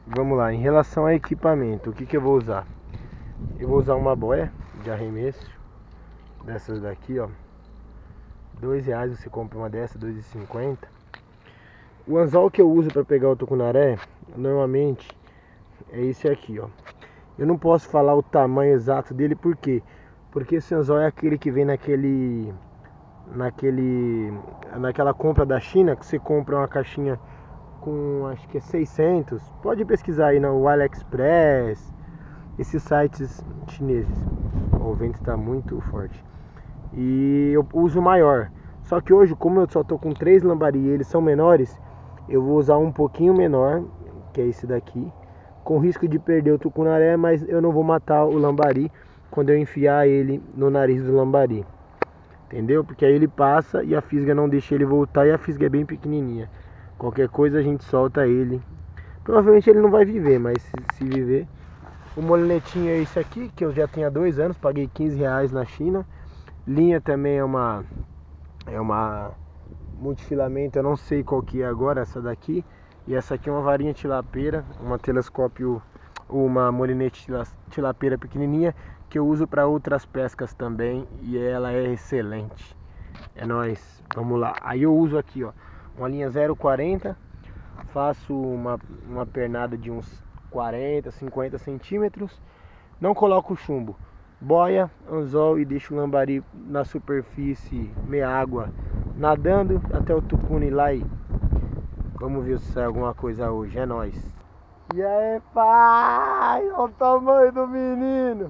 vamos lá, em relação a equipamento, o que eu vou usar? Eu vou usar uma boia de arremesso, dessas daqui, ó, R$2 você compra uma dessa, R$2,50. O anzol que eu uso para pegar o tucunaré, normalmente, é esse aqui, ó. Eu não posso falar o tamanho exato dele, por quê? Porque esse anzol é aquele que vem naquela compra da China, que você compra uma caixinha com, acho que é 600. Pode pesquisar aí no AliExpress, esses sites chineses. O vento está muito forte. E eu uso maior. Só que hoje, como eu só tô com 3 lambari e eles são menores, eu vou usar um pouquinho menor, que é esse daqui, com risco de perder o tucunaré, mas eu não vou matar o lambari quando eu enfiar ele no nariz do lambari. Entendeu? Porque aí ele passa e a fisga não deixa ele voltar, e a fisga é bem pequenininha. Qualquer coisa a gente solta ele. Provavelmente ele não vai viver, mas se viver. O molinetinho é esse aqui, que eu já tenho há 2 anos, paguei R$15 na China. Linha também é uma multifilamento, eu não sei qual que é agora, essa daqui. E essa aqui é uma varinha tilapeira, uma telescópio, uma molinete tilapeira pequenininha, que eu uso para outras pescas também, e ela é excelente. É nóis, vamos lá. Aí eu uso aqui, ó, uma linha 0,40, faço uma pernada de uns 40, 50 centímetros, não coloco chumbo, boia, anzol, e deixo o lambari na superfície, meia água, nadando até o tucune lá. E vamos ver se sai alguma coisa hoje, é nóis. E aí, pai, olha o tamanho do menino.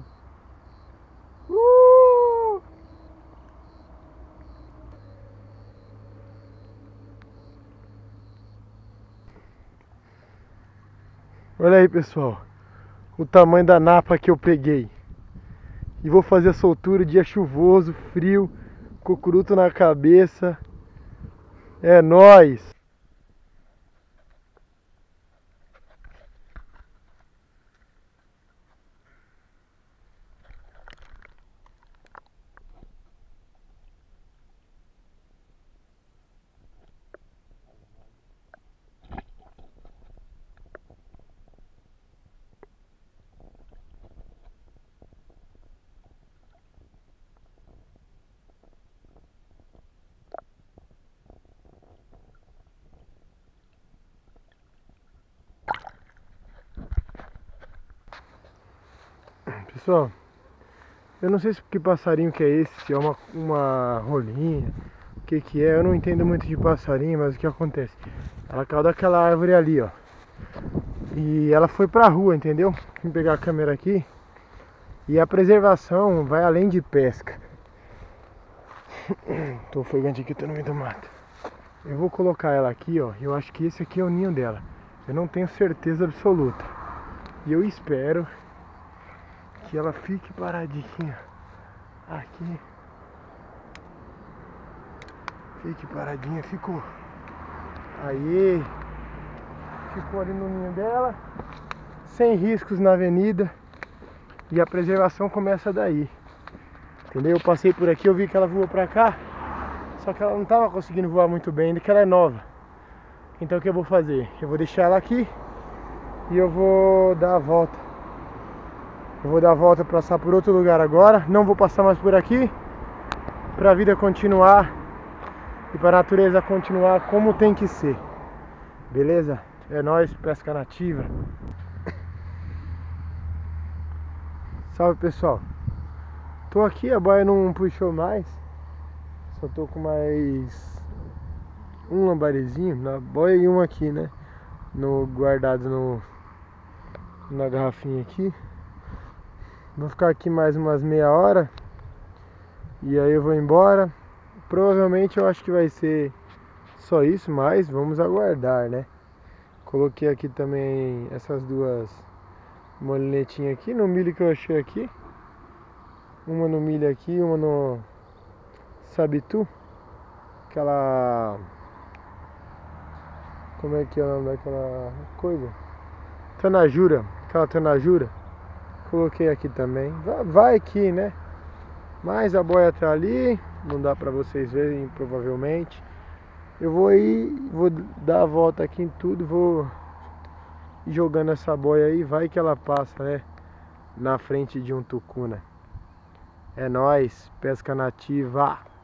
Olha aí, pessoal, o tamanho da napa que eu peguei. E vou fazer a soltura, dia chuvoso, frio, cocuruto na cabeça. É nóis! Pessoal, eu não sei se que passarinho que é esse, se é uma rolinha, o que é, eu não entendo muito de passarinho, mas o que acontece? Ela caiu daquela árvore ali, ó, e ela foi pra rua, entendeu? Vim pegar a câmera aqui, e a preservação vai além de pesca. Tô ofegante aqui, tô no meio do mato. Eu vou colocar ela aqui, ó, eu acho que esse aqui é o ninho dela, eu não tenho certeza absoluta, e eu espero que ela fique paradinha aqui. Fique paradinha, ficou. Aí, ficou ali no ninho dela, sem riscos na avenida. E a preservação começa daí. Entendeu? Eu passei por aqui, eu vi que ela voou pra cá. Só que ela não estava conseguindo voar muito bem, ainda que ela é nova. Então o que eu vou fazer? Eu vou deixar ela aqui e eu vou dar a volta. Eu vou dar a volta, passar por outro lugar agora. Não vou passar mais por aqui, para a vida continuar e para a natureza continuar como tem que ser. Beleza? É nóis, pesca nativa. Salve, pessoal. Tô aqui, a boia não puxou mais. Só tô com mais um lambarizinho na boia e um aqui, né? Guardado na garrafinha aqui. Vou ficar aqui mais umas meia hora e aí eu vou embora. Provavelmente eu acho que vai ser só isso, mas vamos aguardar, né? Coloquei aqui também essas duas molinetinhas aqui no milho que eu achei aqui. Uma no milho aqui, uma no sabitu. Aquela... Como é que é o nome daquela coisa? Tanajura, aquela tanajura. Coloquei aqui também. Vai aqui, né? Mas a boia tá ali, não dá pra vocês verem provavelmente. Eu vou dar a volta aqui em tudo, vou E jogando essa boia aí, vai que ela passa, né? Na frente de um tucuna. É nóis, pesca nativa.